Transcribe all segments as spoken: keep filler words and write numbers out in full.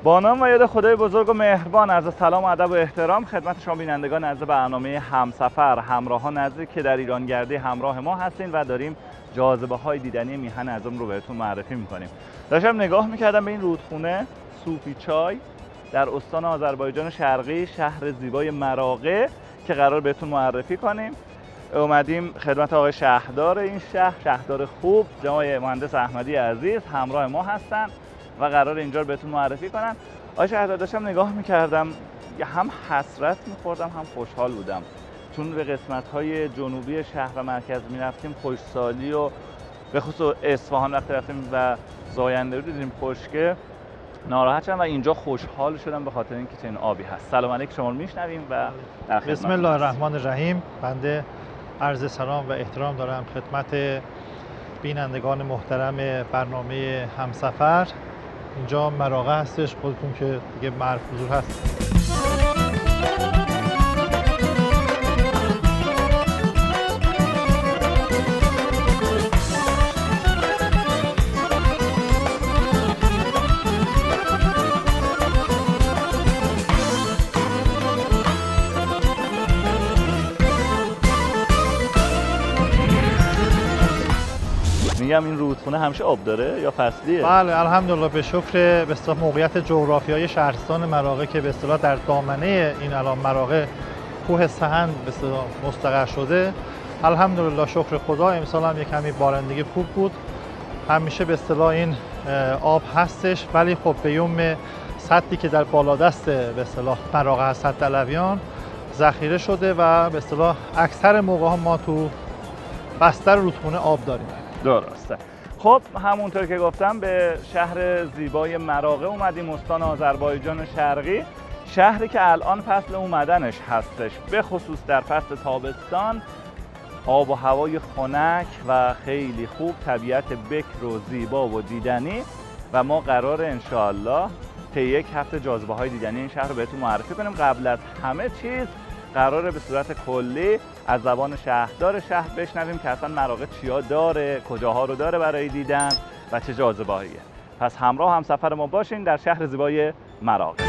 با نام و یاد خدای بزرگ و مهربان، عرض سلام و ادب و احترام خدمت شما بینندگان عزیز برنامه همسفر همراهان عزیزی که در ایرانگردی همراه ما هستین و داریم جاذبه های دیدنی میهن اعظم رو بهتون معرفی میکنیم. داشتم نگاه میکردم به این رودخونه صوفی چای در استان آذربایجان شرقی، شهر زیبای مراغه که قرار بهتون معرفی کنیم. اومدیم خدمت آقای شهردار این شهر، شهردار خوب جناب مهندس احمدی عزیز همراه ما هستن و قرار اینجا رو بهتون معرفی کنن. آقای شهردار داشتم نگاه میکردم، هم حسرت میخوردم هم خوشحال بودم، چون به قسمت‌های جنوبی شهر و مرکز میرفتیم خوشسالی و به خصوص اصفهان وقتی رفتیم و زاینده رو دیدیم خشکه، ناراحت شدم و اینجا خوشحال شدم به خاطر اینکه چنین آبی هست. سلام علیکم، شما رو میشنویم و در خدمت. بسم الله الرحمن الرحیم. بنده عرض سلام و احترام دارم خدمت بینندگان محترم برنامه همسفر. اینجا مراغه هستش، خودتون که دیگه معروف حضور هست. میگم این رودخونه همیشه آب داره یا فصلیه؟ بله الحمدلله، به شکر به اصطلاح موقعیت جغرافیایی شهرستان مراغه که به اصطلاح در دامنه این الان مراغه کوه سهند به اصطلاح مستقر شده، الحمدلله شکر خدا. امسال هم یک کمی بارندگی خوب بود، همیشه به اصطلاح این آب هستش، ولی خب به یوم سدی که در بالادست به اصطلاح مراغه هست، سد علویان ذخیره شده و به اصطلاح اکثر موقع ها ما تو بستر رودخونه آب داریم. درسته. خب همونطور که گفتم به شهر زیبای مراغه اومدیم، استان آذربایجان شرقی، شهری که الان فصل اومدنش هستش، به خصوص در فصل تابستان. آب و هوای خنک و خیلی خوب، طبیعت بکر و زیبا و دیدنی و ما قرار انشاءالله طی یک هفته جاذبه های دیدنی این شهر رو بهتون معرفی کنیم. قبل از همه چیز قراره به صورت کلی از زبان شهردار شهر بشنویم که اصلا مراغه چیا داره، کجاها رو داره برای دیدن و چه جاذبه‌ایه. پس همراه هم سفر ما باشین در شهر زیبای مراغه.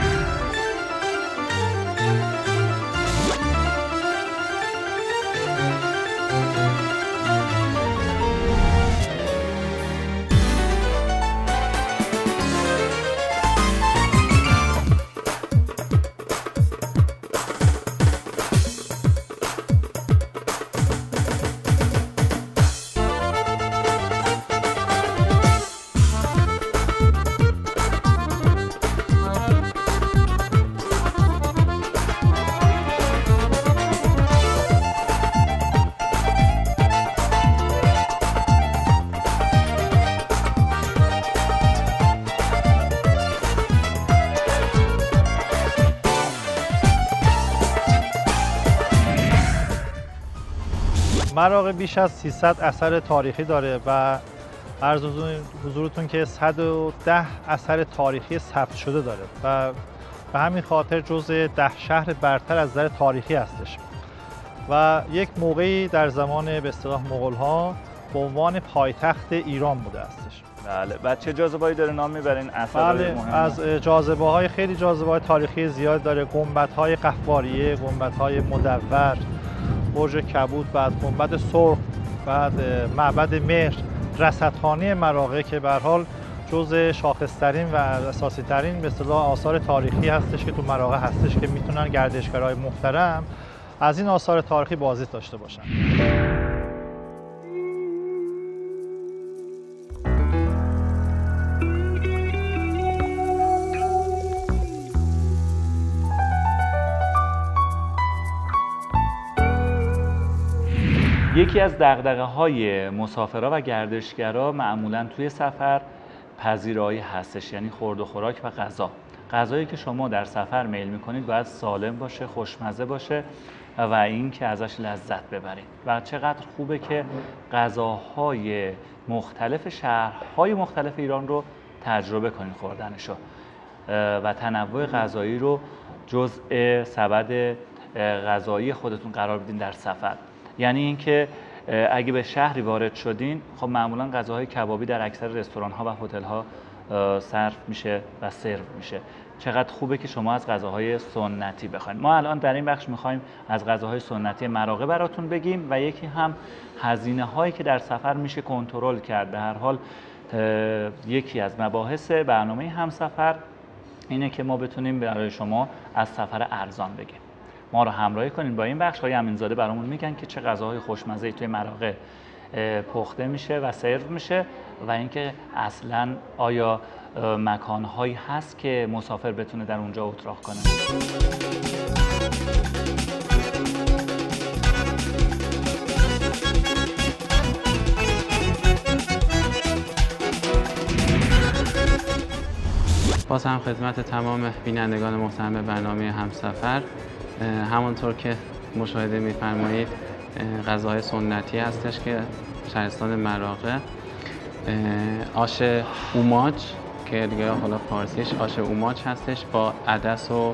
مراغه بیش از سیصد اثر تاریخی داره و عرض حضورتون که صد و ده اثر تاریخی ثبت شده داره و به همین خاطر جزء ده شهر برتر از نظر تاریخی هستش و یک موقعی در زمان به اصطلاح مغول‌ها به عنوان پایتخت ایران بوده هستش. بله. و چه جاذبه‌ای داره نام میبرین؟ اثرهای بله، مهم از جاذبه‌های خیلی جاذبه‌های تاریخی زیاد داره. گنبدهای قفاریه، گنبدهای مدور، برج کبود، بعد گنبد سرخ، بعد معبد مهر، رصدخانه مراغه که به هر حال جزء شاخص‌ترین و اساسی‌ترین به اصطلاح آثار تاریخی هستش که تو مراغه هستش که میتونن گردشگرای محترم از این آثار تاریخی بازدید داشته باشن. یکی از دغدغه‌های مسافرها و گردشگرا معمولاً توی سفر پذیرایی هستش، یعنی خورد و خوراک و غذا. غذایی که شما در سفر میل می‌کنید باید سالم باشه، خوشمزه باشه و اینکه ازش لذت ببرید. و چقدر خوبه که غذاهای مختلف شهرهای مختلف ایران رو تجربه کنید خوردنشو و تنوع غذایی رو جزء سبد غذایی خودتون قرار بدین در سفر. یعنی اینکه اگه به شهری وارد شدین، خب معمولا غذاهای کبابی در اکثر رستوران ها و هتل ها صرف میشه و سرو میشه. چقدر خوبه که شما از غذاهای سنتی بخواید. ما الان در این بخش میخوایم از غذاهای سنتی مراغه براتون بگیم و یکی هم هزینه هایی که در سفر میشه کنترل کرد. به هر حال یکی از مباحث برنامه همسفر اینه که ما بتونیم برای شما از سفر ارزان بگیم. ما رو همراهی کنین با این بخش. های امینزاده برامون میگن که چه غذاهای خوشمزه‌ای توی مراغه پخته میشه و سرو میشه و اینکه اصلا آیا مکانهایی هست که مسافر بتونه در اونجا اتراق کنه. باز هم خدمت تمام بینندگان محترم برنامه همسفر، همانطور که مشاهده می‌فرمایید غذاهای سنتی هستش که شهرستان مراغه، آش اوماج که دیگه حالا فارسیش آش اوماج هستش با عدس و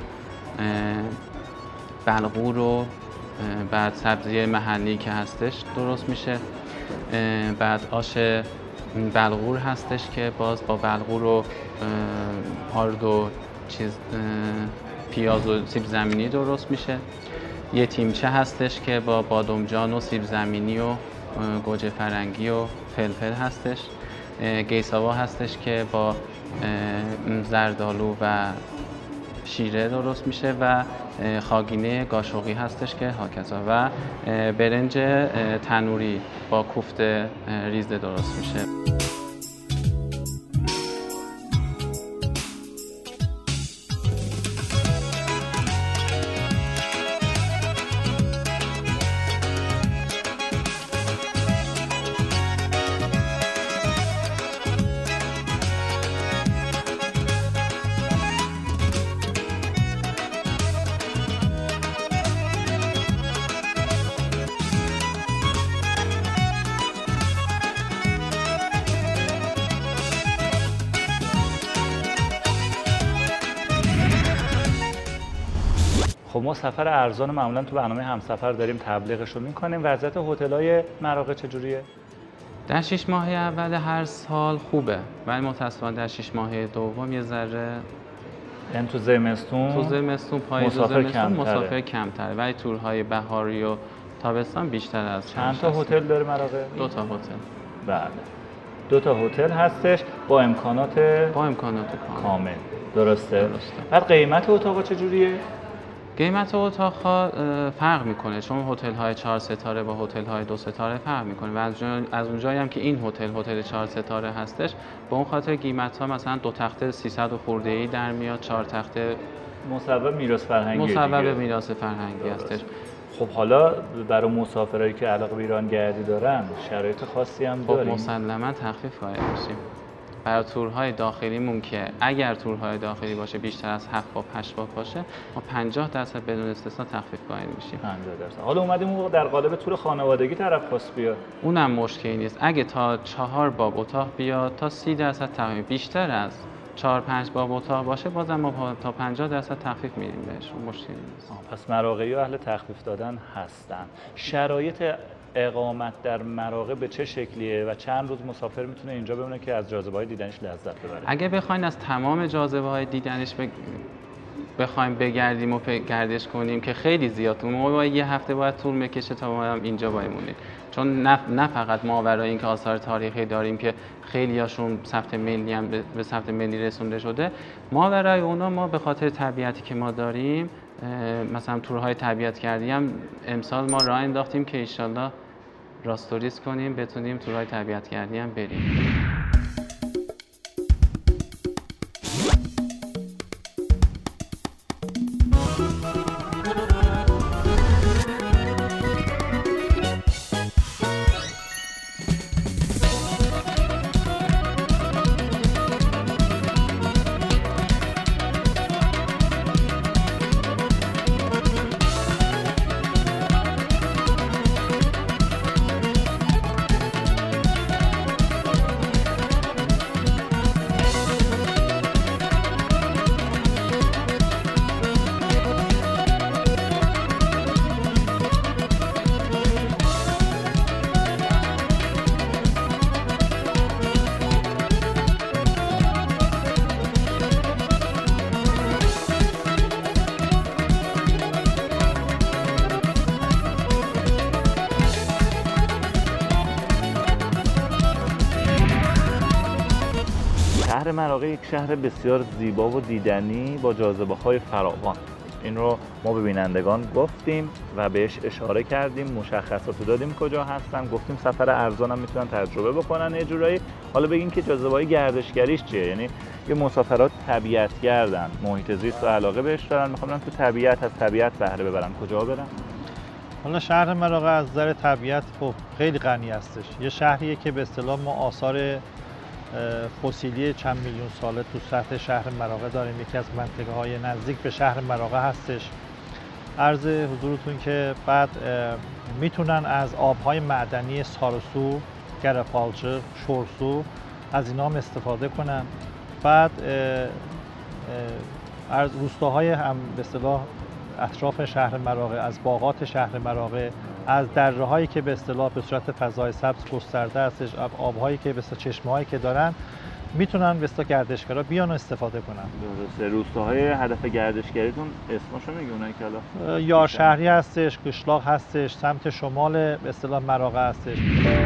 بلغور و بعد سبزی محلی که هستش درست میشه. بعد آش بلغور هستش که باز با بلغور و آرد و چیز پیاز و سیب زمینی درست میشه. یه تیمچه هستش که با بادمجان و سیب زمینی و گوجه فرنگی و فلفل هستش. گیساوا هستش که با زردآلو و شیره درست میشه و خاگینه قاشقی هستش که هاکذا و برنج تنوری با کوفته ریزده درست میشه. خب ما سفر ارزان معمولا تو برنامه همسفر داریم تبلیغش رو میکنیم. وضعیت هتل‌های مراغه چجوریه؟ در شش ماه اول هر سال خوبه ولی متأسفانه در شش ماه دوم یه ذره یعنی تو زمستون تو زمستون پاییز و مسافر زمستون کمتره. مسافر کمتره ولی تورهای بهاری و تابستان بیشتر از چند تا هتل داره مراغه؟ دو تا هتل. بله. دو تا هتل هستش با امکانات با امکانات کامل. کامل. درسته؟ درسته. بعد قیمت اتاق چجوریه؟ قیمت اتاق‌ها فرق میکنه چون هتل های چهار ستاره با هتل های دو ستاره فرق میکنه و از جا از اونجایی هم که این هتل هتل چهار ستاره هستش به اون خاطر قیمت ها مثلا دو تخته سیصد خورده ای در میاد، چهار تخته مصوب میراث فرهنگی مصوب دیگه. میراث فرهنگی هستش. خب حالا برای مسافرایی که علاقه به ایران گردی دارن شرایط خاصی هم خب داریم؟ مسلما تخفیف قائل میشیم. برای تورهای داخلیمون که اگر تورهای داخلی باشه بیشتر از هفت باب هشت باب باشه ما پنجاه درصد بدون استثنا تخفیف قائل میشیم. پنجاه درصد. حالا اومدیم در قالب تور خانوادگی طرف خواست بیاد. اونم مشکلی نیست. اگه تا چهار باب اتاق بیاد تا سی درصد تخفیف، بیشتر از چهار پنج باب اتاق باشه بازم ما تا پنجاه درصد تخفیف میدیم بهش. مشکلی نیست. پس مراغه‌ای اهل تخفیف دادن هستن. شرایط اقامت در مراغه به چه شکلیه و چند روز مسافر میتونه اینجا بمونه که از جاذبه‌های دیدنش لذت ببره؟ اگه بخواین از تمام جاذبه‌های دیدنش ب... بخوایم بگردیم و گردش کنیم که خیلی زیاد، ما باید یه هفته باید طول بکشه تا ما هم اینجا بمونیم، چون نه, نه فقط ما برای اینکه آثار تاریخی داریم که خیلی هاشون ثبت ملی هم به ثبت ملی رسونده شده، ما برای اونا ما به خاطر طبیعتی که ما داریم مثلا تورهای طبیعت گردی هم امسال ما راه انداختیم که ان شاءالله راستوریس کنیم بتونیم تورهای طبیعت گردی هم بریم. شهر مراغه یک شهر بسیار زیبا و دیدنی با جاذبه‌های فراوان. این رو ما به بینندگان گفتیم و بهش اشاره کردیم، مشخصات دادیم کجا هستن، گفتیم سفر ارزان هم میتونن تجربه بکنن یه جورایی. حالا بگین که جاذبه‌های گردشگریش چیه؟ یعنی یه مسافرات طبیعت گردن، محیط زیست و علاقه بهش دارن، میخوام تو طبیعت از طبیعت بهره ببرن، کجا برن؟ حالا شهر مراغه از نظر طبیعت خب خیلی غنی هستش. یه شهریه که به اصطلاح ما آثار فسیلی چند میلیون ساله تو سطح شهر مراغه داریم. یکی از منطقه های نزدیک به شهر مراغه هستش. عرض حضورتون که بعد میتونن از آبهای معدنی سارسو، گرفالچه، شورسو از اینا هم استفاده کنن. بعد از روستاهای هم به اصطلاح اطراف شهر مراغه، از باغات شهر مراغه، از دره‌هایی که به اصطلاح به صورت فضای سبز گسترده هستش، آب‌هایی که به اصطلاح چشمه‌هایی که دارن، میتونن به اصطلاح گردشگرا بیان و استفاده کنن. درسته. روستاهای هدف گردشگریتون اسمشو میگی اونایی که حالا؟ یارشهری هستش، قشلاق هستش، سمت شمال به اصطلاح مراغه هستش.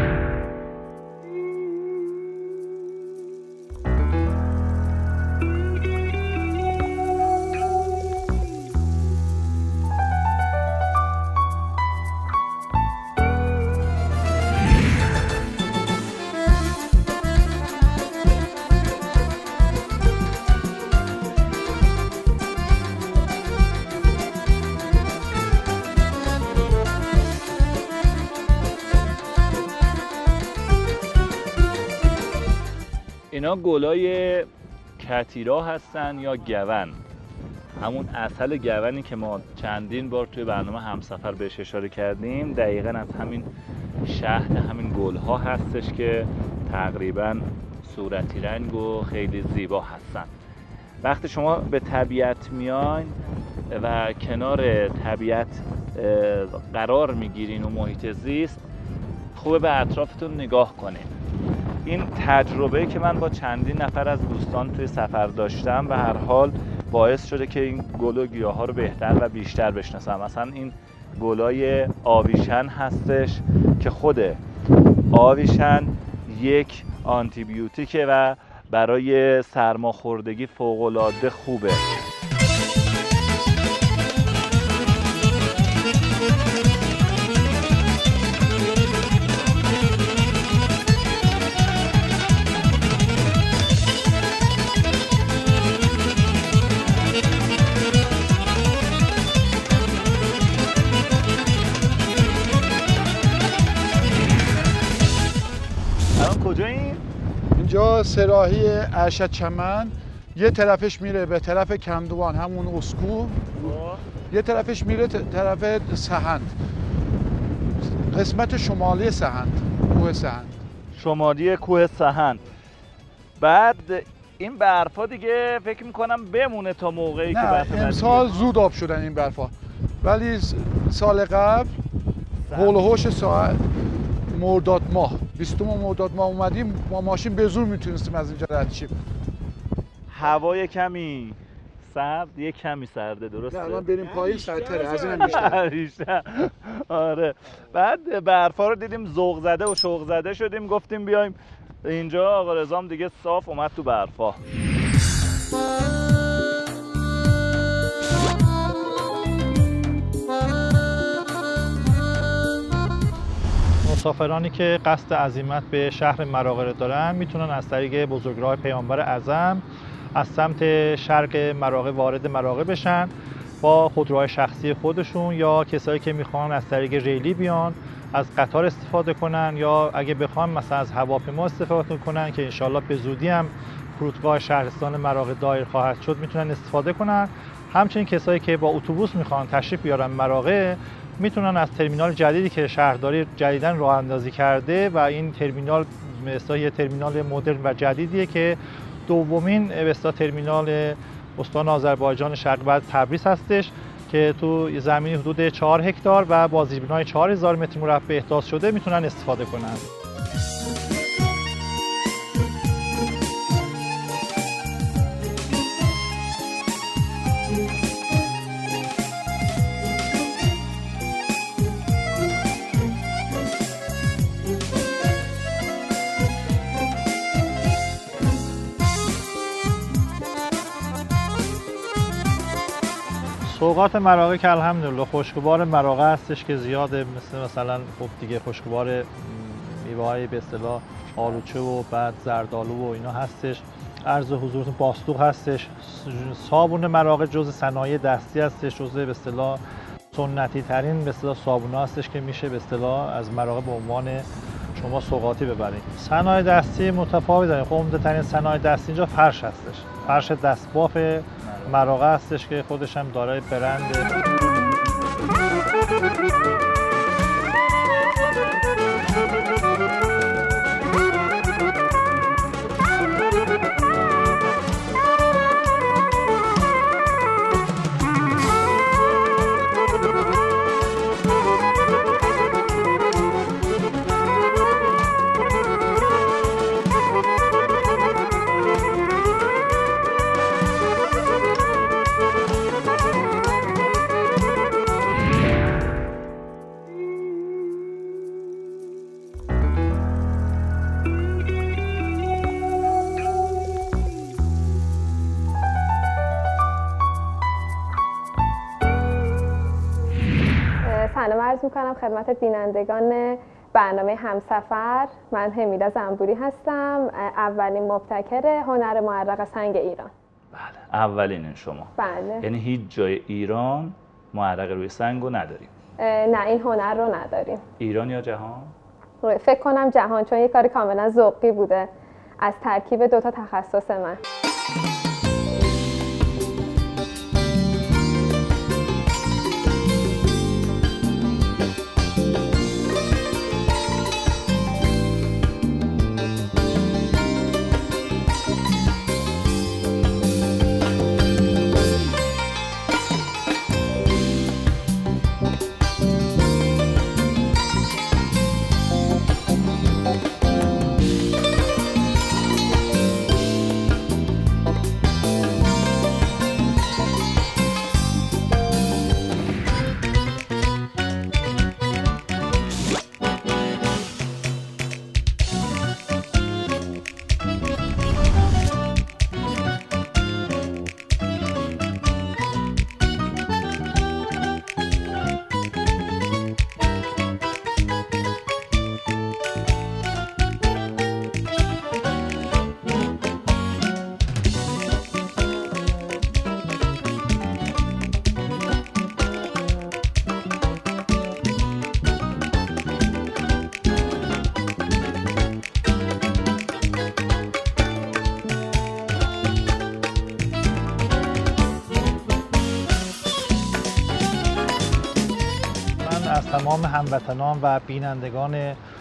اینا گلای کتیرا هستن یا گون، همون اصل گونی که ما چندین بار توی برنامه همسفر بهش اشاره کردیم، دقیقاً از همین شهد همین گلها هستش که تقریباً صورتی رنگ و خیلی زیبا هستن. وقتی شما به طبیعت میاین و کنار طبیعت قرار میگیرین و محیط زیست، خوبه به اطرافتون نگاه کنین. این تجربه که من با چندین نفر از دوستان توی سفر داشتم به هر حال باعث شده که این گل و گیاها رو بهتر و بیشتر بشناسم. مثلا این گلای آویشن هستش که خود آویشن یک آنتی بیوتیکه و برای سرماخوردگی فوق‌العاده خوبه. اینجا سراحی ارشد چمن، یه طرفش میره به طرف کندوان همون اسکو، یه طرفش میره طرف سهند، قسمت شمالی سهند، کوه سهند، شمالی کوه سهند. بعد این برفا دیگه فکر میکنم بمونه تا موقعی که برف امسال زود آب شدن این برفا، ولی سال قبل هول و هوش ساعت مرداد ماه بیستم مرداد ماه اومدیم با ماشین به زور میتونستیم از اینجا رد شیم. هوای کمی سرد، یه کمی سرده، درسته؟ نه الان بریم پایین سردتره، از اینم بیشتر. بیشتر. آره. بعد برفا رو دیدیم ذوق زده و شوق زده شدیم، گفتیم بیایم اینجا. آقا رضام دیگه صاف اومد تو برفا. مسافرانی که قصد عزیمت به شهر مراغه دارن میتونن از طریق بزرگراه پیامبر اعظم از سمت شرق مراغه وارد مراغه بشن با خودروهای شخصی خودشون، یا کسایی که میخوان از طریق ریلی بیان از قطار استفاده کنن، یا اگه بخوان مثلا از هواپیما استفاده کنن که انشالله به زودی هم فرودگاه شهرستان مراغه دایر خواهد شد میتونن استفاده کنن. همچنین کسایی که با اتوبوس میخوان تشریف بیارن مراغه میتونن از ترمینال جدیدی که شهرداری جدیداً راه اندازی کرده و این ترمینال مثلا یه ترمینال مدرن و جدیدیه که دومین مثلا ترمینال استان آذربایجان شرق بعد تبریز هستش که تو زمینی حدود چهار هکتار و با زیربنای چهار هزار متر مربع احداث شده میتونن استفاده کنن. سوغات مراغه که الحمدلله خشکبار مراغه هستش که زیاده، مثل مثلا خب دیگه خشکبار میوه‌های به اصطلاح آلوچه و بعد زردآلو و اینا هستش. عرض حضورتون باستوق هستش. صابون مراغه جزء صنایع دستی هستش، جزء به اصطلاح سنتی ترین به اصطلاح صابونا هستش که میشه به اصطلاح از مراغه به عنوان شما سوغاتی ببرید. صنایع دستی متفاوت داریم. خب عمده ترین صنایع دستی اینجا فرش هستش. فرش دستباف مراغه هستش که خودش هم دارای برند. سلام عرض میکنم خدمت بینندگان برنامه همسفر. من حمیده زنبوری هستم، اولین مبتکر هنر معرق سنگ ایران. بله، اولین شما. بله. یعنی هیچ جای ایران معرق روی سنگ رو نداریم؟ نه، این هنر رو نداریم. ایران یا جهان؟ فکر کنم جهان، چون یه کار کاملا ذوقی بوده از ترکیب دو تا تخصص من. از تمام هموطنان و بینندگان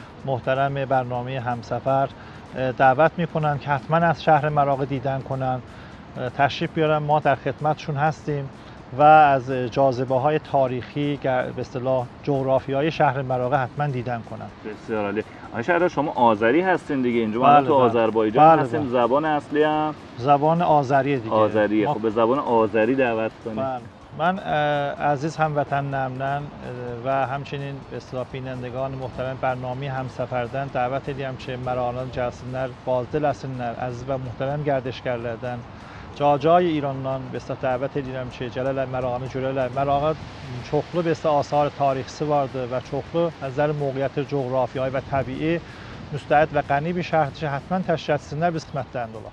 محترم برنامه همسفر دعوت میکنم که حتما از شهر مراغه دیدن کنن، تشریف بیارن. ما در خدمتشون هستیم و از جاذبه های تاریخی به اصطلاح جغرافیای شهر مراغه حتما دیدن کنن. بسیار عالی. آقای شهردار شما آذری هستین دیگه، اینجا بله ما تو بله. آذربایجان بله هستیم. بله. زبان اصلی هم زبان آذریه دیگه. آذریه. ما... خب به زبان آذری دعوت کنید. بله. من عزیز هموطن نمنن و همچنین به اصطلاح بینندگان محترم برنامه همسفردن دعوت ediyəm ki Marağanı gəlsinlər, bazı eləsinlər, əziz və muhterem gərdişgərlərdən Cacay İrandan به اصطلاح dəvət edirəm ki, gələrlər Marağanı görərlər. Marağa çoxlu به اصطلاح آثار tarixisi vardır və çoxlu از نظر موقعیت جغرافیایی و طبیعی مستعد و غنی bir şəhərdir. حتما تشریف etsinlər, biz xidmətlərində olaq.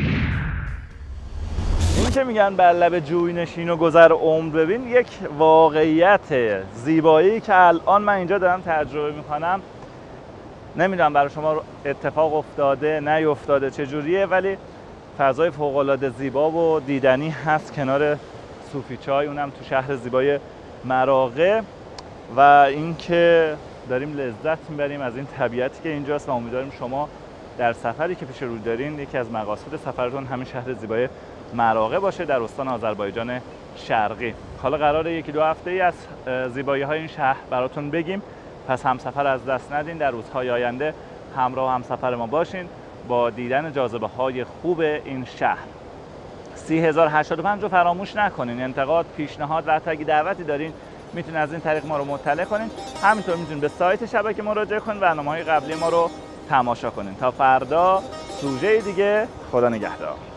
این که میگن بر لب جوی نشین و گذر عمر ببین، یک واقعیت زیبایی که الان من اینجا دارم تجربه میکنم. نمیدونم برای شما اتفاق افتاده نیفتاده چجوریه، ولی فضای فوق‌العاده زیبا و دیدنی هست کنار صوفی چای، اونم تو شهر زیبای مراغه. و اینکه داریم لذت میبریم از این طبیعتی که اینجاست و امیدواریم شما در سفری که پیش روی دارین یکی از مقاصد سفرتون همین شهر زیبای مراغه باشه در استان آذربایجان شرقی. حالا قراره یکی دو هفته ای از زیبایی های این شهر براتون بگیم، پس همسفر از دست ندین. در روزهای آینده همراه همسفر ما باشین با دیدن جاذبه های خوب این شهر. سی هزار و هشتاد و پنج رو فراموش نکنین. انتقاد، پیشنهاد و حتی اگه دعوتی دارین میتونین از این طریق ما رو مطلع کنین. همینطور میتونین به سایت شبکه مراجعه کنین، برنامه‌های قبلی ما رو تماشا کنین. تا فردا سوژه دیگه، خدا نگهدار.